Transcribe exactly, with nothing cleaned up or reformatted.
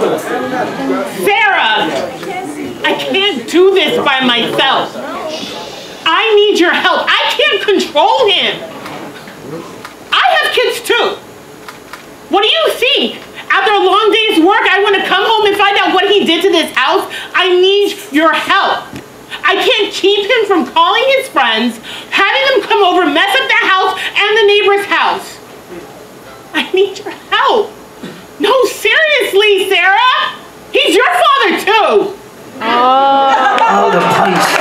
Sarah, I can't do this by myself. I need your help. I can't control him. I have kids too. What do you think? After a long day's work, I want to come home and find out what he did to this house? I need your help. I can't keep him from calling his friends, having them come over, mess up the house and the neighbor's house. I need your help. No, seriously, Sarah. He's your father too. Oh, the punch.